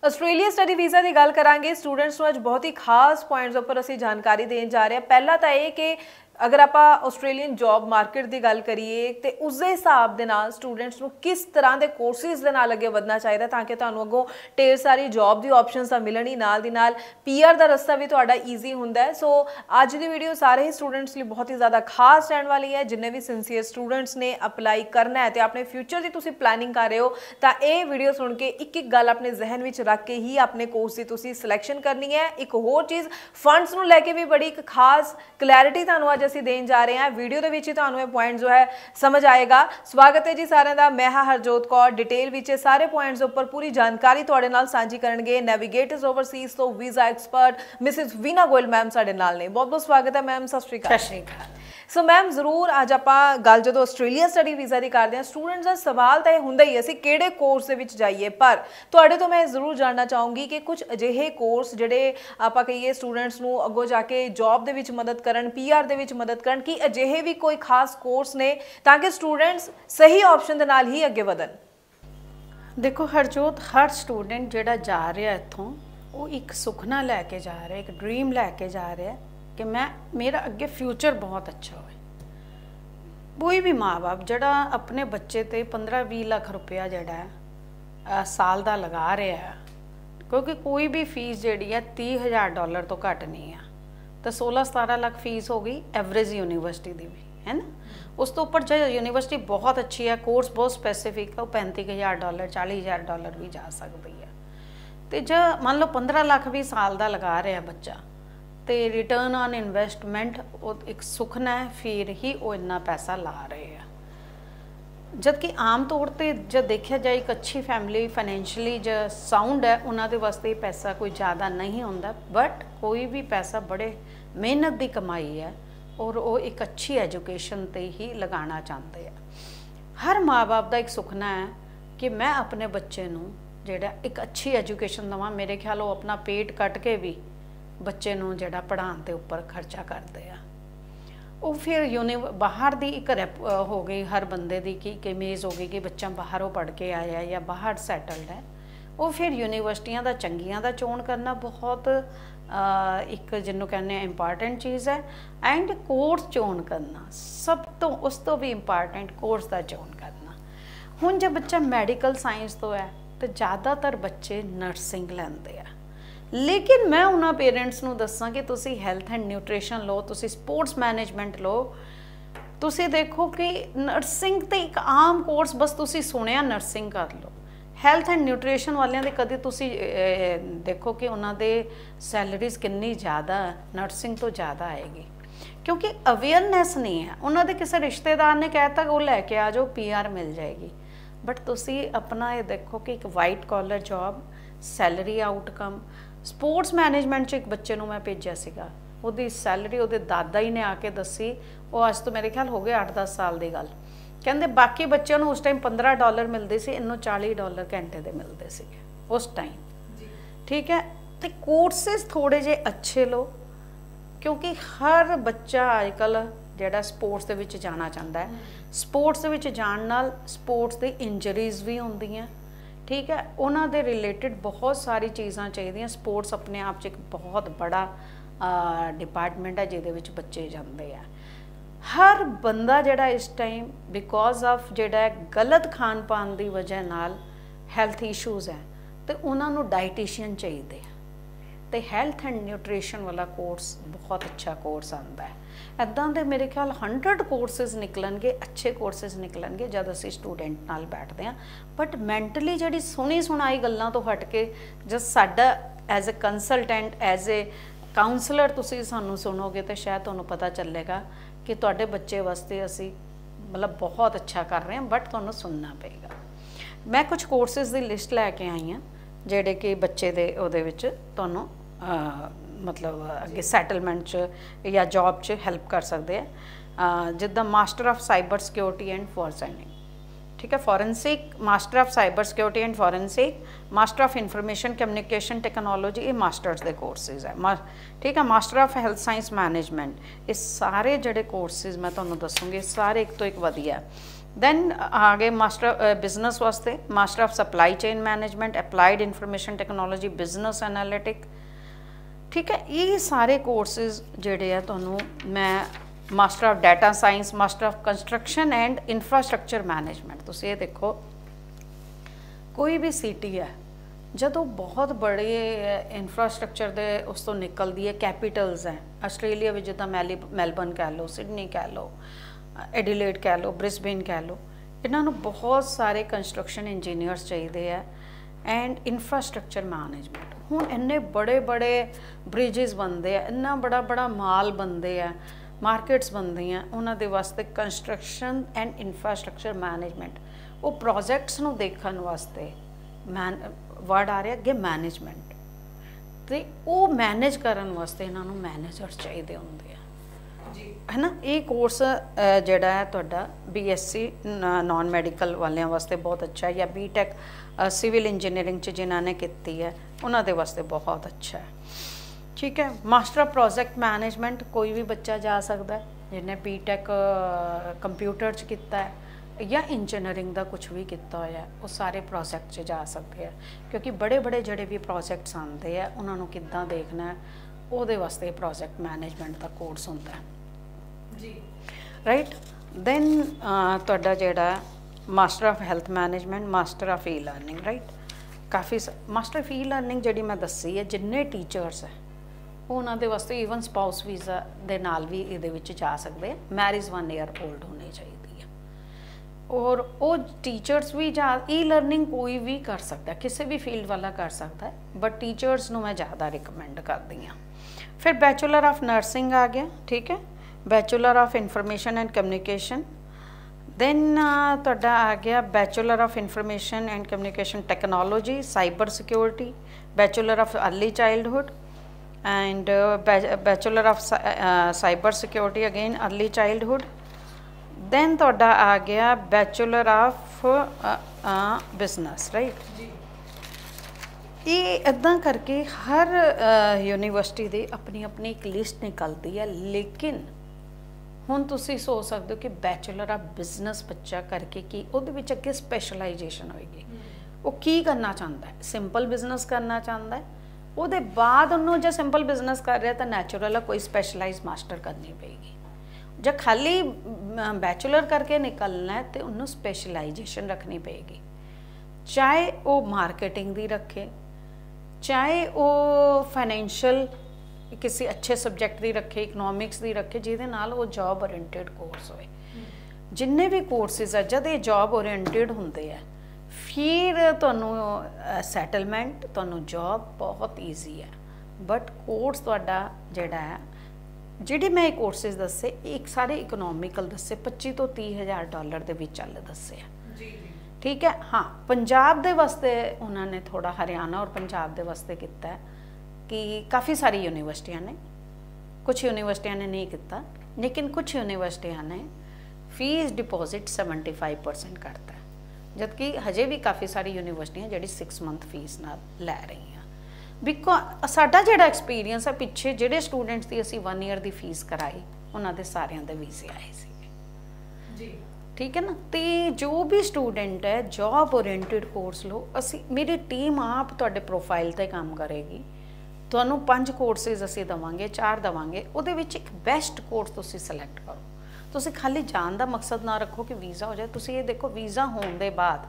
Australia study visa ਦੀ ਗੱਲ ਕਰਾਂਗੇ। Students ਨੂੰ ਅੱਜ ਬਹੁਤ ਹੀ ਖਾਸ ਪੁਆਇੰਟਸ ਉੱਪਰ ਅਸੀਂ ਜਾਣਕਾਰੀ ਦੇਣ ਜਾ ਰਹੇ ਹਾਂ। ਪਹਿਲਾ ਤਾਂ ਇਹ ਕਿ अगर आप आस्ट्रेलियन जॉब मार्केट की गल करिए तो उसके हिसाब के नाल स्टूडेंट्स को किस तरह के कोर्सिस के नाल अगे बढ़ना चाहिए ताकि तुहानूं अगों ढेर सारी जॉब की ऑप्शनस मिलन ही नाल दी नाल PR का रस्ता भी तुहाडा ईजी हुंदा है। सो अज की वीडियो सारे ही स्टूडेंट्स लिए बहुत ही ज़्यादा खास रहने वाली है। जिन्हें भी सिंसीयर स्टूडेंट्स ने अपलाई करना है तो अपने फ्यूचर की तुसीं प्लैनिंग कर रहे हो तो यह वीडियो सुन के एक गल अपने जहन में रख के ही अपने कोर्स की तुसीं सिलेक्शन करनी है। एक होर चीज़ फंड्स नूं लैके भी बड़ी एक खास क्लैरिटी तुहानूं अज ਅਸੀਂ देन जा रहे हैं। वीडियो के विच तुहानूं ये पॉइंट जो है समझ आएगा। स्वागत है जी सारिਆਂ ਦਾ। मैं हाँ हरजोत कौर डिटेल विच सारे पॉइंट्स उपर पूरी जानकारी तुहाडे नाल सांझी करनगे। नैविगेटर्स ओवरसीज तो visa expert Mrs Veena Goyal ma'am साडे नाल ने। बहुत बहुत स्वागत है मैम। सत श्री अकाल। सत श्री अकाल। सो मैम जरूर अज आपां गल जदों आस्ट्रेलिया स्टडी वीज़ा की करते हैं स्टूडेंट्स का सवाल तो यह हुंदा ही असीं किहड़े कोर्स दे विच जाइए, पर तुहाडे तो मैं जरूर जानना चाहूँगी कि कुछ अजिहे कोर्स जिहड़े आपां कहिए स्टूडेंट्स नूं अगों जाके जॉब दे विच मदद करन, PR दे विच मदद करन, कि अजिहे भी कोई खास कोर्स ने ताकि स्टूडेंट्स सही ऑप्शन दे नाल ही अगे वधन। देखो हरजोत, हर स्टूडेंट जिहड़ा जा रहा इत्थों वो एक सुखना लैके जा रहा है, एक ड्रीम लैके जा रहा है कि मैं मेरा अगे फ्यूचर बहुत अच्छा होए। कोई भी माँ बाप जिहड़ा अपने बच्चे ते 15-20 लाख रुपया जिहड़ा है साल दा लगा रहा है, क्योंकि कोई भी फीस जिहड़ी है $30,000 तो घट नहीं है, तो 16-17 लाख फीस हो गई एवरेज यूनीवर्सिटी की भी है ना। उस तो उपर जो यूनीवर्सिटी बहुत अच्छी है, कोर्स बहुत स्पैसीफिक है, $35,000 $40,000 भी जा सकती है। तो जो मान लो 15 लाख भी साल का लगा रहा है बच्चा, तो रिटर्न ऑन इन्वेस्टमेंट एक सुखना है, फिर ही वो इन्ना पैसा ला रहे हैं। जबकि आम तौर पर जब देखा जाए एक अच्छी फैमिली फाइनैंशियली जो साउंड है उन्होंने वास्ते पैसा कोई ज़्यादा नहीं होंदा, बट कोई भी पैसा बड़े मेहनत की कमाई है और वो एक अच्छी एजुकेशन ते ही लगाना चाहते हैं। हर माँ बाप का एक सुखना है कि मैं अपने बच्चे नूं जिहड़ा एक अच्छी एजुकेशन देवां। मेरे ख्याल वो अपना पेट कट के भी बच्चे नूं जिहड़ा पढ़ाउण दे उपर खर्चा करते हैं। वो फिर बाहर दी एक हो गई हर बंदे दी कि इमेज हो गई कि बच्चा बाहरों पढ़ के आया या बाहर सैटल्ड है। वो फिर यूनीवर्सिटियां दा चंगियां दा चोण करना बहुत एक जिन्हों कहने इंपॉर्टेंट चीज़ है। एंड कोर्स चोण करना सब तो उस तो भी इंपॉर्टेंट कोर्स का चोण करना। हुण जब बच्चा मैडिकल साइंस तो है तो ज़्यादातर बच्चे नर्सिंग लैंदे आ, लेकिन मैं उन्होंने पेरेंट्स नूं दसां कि तुसी हैल्थ एंड न्यूट्रिशन लो, तुसी स्पोर्ट्स मैनेजमेंट लो। तुसी देखो कि नर्सिंग तो एक आम कोर्स बस तुसी सुनिया नर्सिंग कर लो। हैल्थ एंड न्यूट्रिशन वालियां दे कदी तुसी देखो कि उन्होंने सैलरीज कितनी ज़्यादा नर्सिंग तो ज़्यादा आएगी, क्योंकि अवेयरनैस नहीं है। उन्होंने किसी रिश्तेदार ने कहता वो लैके आ जाओ PR मिल जाएगी, बट तुसी अपना ये देखो कि एक white collar job, salary outcome. Sports management च एक बच्चे नूं मैं भेजिया सीगा, उहदी सैलरी उहदे दादा ही ने आके दसी। वो अज तो मेरे ख्याल हो गए 8-10 साल की गल। कहते बाकी बच्चों को उस टाइम $15 मिलते थे, इन्हों $40 घंटे के मिलते थे उस टाइम। ठीक है, तो कोर्सेस थोड़े जे अच्छे लो, क्योंकि हर बच्चा अजकल जिहड़ा स्पोर्ट्स दे विच जाना चाहता है। स्पोर्ट्स दे विच जाण नाल स्पोर्ट्स दी इंजरीज भी होंदियां। ठीक है, उन्हां दे रिलेटेड बहुत सारी चीज़ां चाहिए। स्पोर्ट्स अपने आप च एक बहुत बड़ा डिपार्टमेंट है जिहदे विच बच्चे जाते हैं। हर बंदा जिहड़ा इस टाइम बिकॉज ऑफ जिहड़ा गलत खान पान की वजह नाल हैल्थ इशूज़ है, तो उन्होंने डाइटिशियन चाहिए। तो हैल्थ एंड न्यूट्रिशन वाला कोर्स बहुत अच्छा कोर्स आता है। इदां दे मेरे ख्याल 100 कोर्सेज निकलणगे, अच्छे कोर्सेज निकलणगे जब असीं स्टूडेंट नाल बैठते हैं। बट मैंटली जिहड़ी सुनी सुनाई गल्लां तो हट के जब साडा as a consultant, as a counsellor तुसीं सानूं सुनोगे तो शायद तुहानूं पता चलेगा कि तुहाडे बच्चे वास्ते असीं मतलब बहुत अच्छा कर रहे हैं, बट तुहानूं सुनना पेगा। मैं कुछ कोर्सेज की लिस्ट लैके आई हाँ जिहड़े कि बच्चे दे उहदे विच तुहानूं मतलब अगे सैटलमेंट च या जॉब च हैल्प कर सकते हैं। जिद्दां master of cyber security and forensic, ठीक है, forensic, master of cyber security and forensic, master of information communication technology, ये मास्टर्स के कोर्सेज है। ठीक है, master of health science management, ये सारे जिहड़े कोर्सेज मैं तुहानूं दसूँगी सारे एक तो एक वधिया। दैन आ गए मास्टर बिजनेस वास्ते master of supply chain management, applied information technology, business analytic. ठीक है, ये सारे कोर्सेज जेडे है तुहानू मैं master of data science, master of construction and infrastructure management. तुसीं ये देखो कोई भी सिटी है जदों बहुत बड़े इंफ्रास्ट्रक्चर दे उस तो निकलदी है, कैपीटल्स हैं आस्ट्रेलिया में जिद्दां मैलबर्न कह लो, सिडनी कह लो, एडिलेड कह लो, ब्रिस्बेन कह लो, इन्हां नूं बहुत सारे कंस्ट्रक्शन इंजीनियर्स चाहिए है एंड इंफ्रास्ट्रक्चर मैनेजमेंट। हुण इन्ने बड़े बड़े ब्रिजिज बनते हैं, इन्ना बड़ा बड़ा माल बनते हैं, मार्केट्स बनती हैं, उन्हां दे वास्ते कंस्ट्रक्शन एंड इंफ्रास्ट्रक्चर मैनेजमेंट वो प्रोजेक्ट्स नूं देखण वास्ते वर्ड आ रहा अगे मैनेजमेंट, तो वो मैनेज करन वास्ते इन्हां नूं मैनेजर्स चाहिए होंदे है ना। ये कोर्स जिहड़ा है तुहाडा BSc नॉन मैडिकल वालियां वास्ते बहुत अच्छा है, या BTech सिविल इंजीनियरिंग च जिन्हां ने कीती है उन्हां दे वास्ते बहुत अच्छा है। ठीक है, मास्टर ऑफ प्रोजेक्ट मैनेजमेंट कोई भी बच्चा जा सकता है जिन्हें BTech कंप्यूटर च कीता है या इंजीनियरिंग का कुछ भी किया होया है, वो सारे प्रोजेक्ट च जा सकते हैं, क्योंकि बड़े बड़े जोड़े भी प्रोजेक्ट्स आते हैं उन्होंने किद्दां देखना है, वो वास्ते प्रोजेक्ट मैनेजमेंट का कोर्स होता है जी। राइट, दैन तुहाडा जिहड़ा master of health management, master of e learning. Right, काफ़ी मास्टर ऑफ ई लर्निंग जिहड़ी मैं दसी है, जिन्ने टीचर्स है उन्हां दे वास्ते ईवन स्पाउस वीज़ा दे नाल भी इहदे विच जा सकते हैं, मैरिज 1 ईयर ओल्ड होनी चाहिए। और वो टीचर्स भी जा ई लर्निंग कोई भी कर सकता है, किसी भी फील्ड वाला कर सकता है, बट टीचर्स नूं मैं ज़्यादा रिकमेंड करती हाँ। फिर बैचलर ऑफ नर्सिंग आ गया, ठीक है, bachelor of information and communication, then तुहाडा आ गया bachelor of information and communication technology, cyber security, bachelor of early childhood and bachelor of cyber security again early childhood. Then तुहाडा आ गया बैचलर ऑफ बिजनेस। राइट, ये इदां करके हर university की अपनी अपनी एक लिस्ट निकलती है, लेकिन हुण तुसीं सोच सकते हो कि बैचलर ऑफ बिजनेस बच्चा करके कि उहदे विच अगे स्पैशलाइजेशन होएगी, वो की करना चाहता है, सिंपल बिजनेस करना चाहता है, उहदे बाद उन्होंने जो सिंपल बिजनेस कर रहा तो नैचुरल है कोई स्पैशलाइज मास्टर करनी पेगी। जब खाली बैचलर करके निकलना है तो उन्होंने स्पैशलाइजेशन रखनी पेगी, चाहे वो मार्केटिंग दी रखे, चाहे वो फाइनैंशियल किसी अच्छे सबजैक्ट की रखे, इकनॉमिक्स की रखे, जिहदे नाल वो जॉब ओरिएंटेड कोर्स होए। जिन्ने भी कोर्सिस है जब ये जॉब ओरिएंटेड होंदे है फिर तुहानूं सैटलमेंट, तुहानूं जॉब बहुत ईजी है। बट कोर्स तुहाडा जिहड़ा है, जिहड़े मैं कोर्सिस दसे एक सारे इकनॉमिकल दसे, 25 तो 30 हज़ार डॉलर के विच चल दसे है। ठीक है, हाँ पंजाब दे वास्ते उन्होंने थोड़ा हरियाणा और पंजाब दे वास्ते किया है कि काफ़ी सारी यूनिवर्सिटियां ने, कुछ यूनिवर्सिटियां ने नहीं किया, लेकिन कुछ यूनिवर्सिटियां ने फीस डिपॉजिट 75% करता है, जबकि हजे भी काफ़ी सारी यूनिवर्सिटियां जिहड़ी 6 मंथ फीस नाल लै रही हैं। बिकॉज साडा जिहड़ा एक्सपीरियंस है पिछे जिहड़े स्टूडेंट्स की असीं 1 ईयर की फीस कराई उन्हां दे सारियां दे वीज़े आए सी जी। ठीक है ना, तो जो भी स्टूडेंट है जॉब ओरिएंटेड कोर्स लो, असी मेरी टीम आप तुहाडे प्रोफाइल ते काम करेगी, तुहानूं 5 कोर्सिस असीं देवांगे, 4 देवांगे, उहदे विच एक बेस्ट कोर्स तुसीं सिलेक्ट करो। तुसीं खाली जान दा मकसद ना रखो कि वीज़ा हो जाए, तुसीं ये देखो वीज़ा होने दे बाद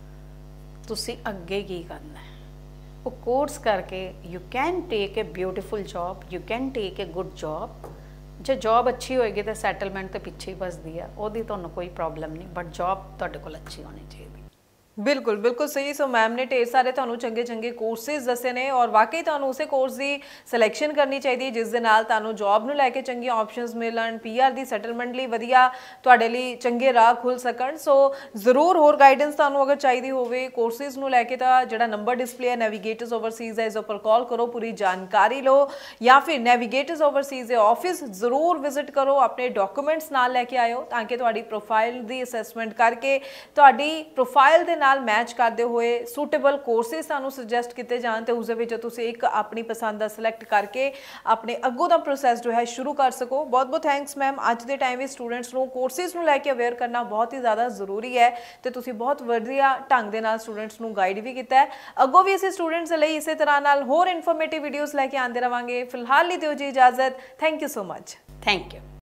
तुसीं अगे की करना है, वो कोर्स करके you can take a beautiful job, you can take a good job. जो जॉब अच्छी होएगी तो सैटलमेंट तो पिछे ही बसदी है, ओहदी तुहानूं कोई प्रॉब्लम नहीं, बट जॉब तुहाडे कोल अच्छी होनी चाहिए। बिल्कुल बिल्कुल सही। सो मैम ने ढेर सारे तुहानूं चंगे चंगे कोर्सिस दसे ने और वाकई तुहानूं उसे कोर्स की सिलेक्शन करनी चाहिए जिस दे नाल तुहानूं जॉब नूं लैके चंगी ऑप्शनस मिलन, PR दी सैटलमेंट लई वधिया तुहाडे लई चंगे राह खुल सकण। सो जरूर होर गाइडेंस तुहानूं अगर चाहिए होवे कोर्सिस नूं लैके तां जिहड़ा नंबर डिस्पले है नेविगेटर्स ओवरसीज़ है, इस उपर कॉल करो, पूरी जानकारी लो, या फिर नेविगेटर्स ओवरसीज़ दे ऑफिस जरूर विजिट करो, अपने डॉक्यूमेंट्स नाल लैके आयो ताकि तुहाडी प्रोफाइल दी असैसमेंट करके तुहाडी प्रोफाइल दे नाल मैच करते हुए सूटेबल कोर्सेज सानू सुजैसट किए जान ते उस विच तुसीं एक अपनी पसंद का सिलेक्ट करके अपने अगों का प्रोसैस जो है शुरू कर सको। बहुत बहुत थैंक्स मैम। अज के टाइम में स्टूडेंट्स को कोर्सेज को लैके अवेयर करना बहुत ही ज़्यादा जरूरी है तो तुसीं बहुत वधिया ढंग दे नाल स्टूडेंट्स को गाइड भी किया है। अगों भी असीं स्टूडेंट्स लई इसे तरह नाल होर इन्फॉर्मेटिव वीडियोज़ लैके आंदे रहांगे। फिलहाल ली दिओ जी इजाजत। Thank you so much. Thank you.